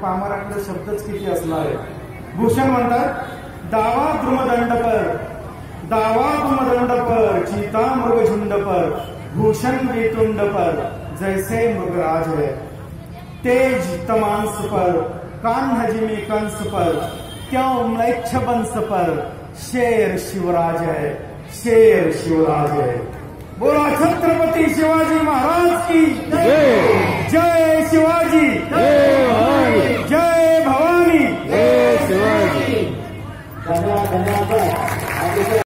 पामराकडे शब्दच किती असणार आहे. भूषण म्हणतात दावा द्रुमदंड पर चीता मृगझुंड पर भूषण वेतुंड पर जैसे मृगराज है. तेज तमांस पर कान्ह जिमी कंस पर क्यों म्लेच्छ बंस पर शेर शिवराज है, शेर शिवराज है. बोला छत्रपती शिवाजी महाराज की जय.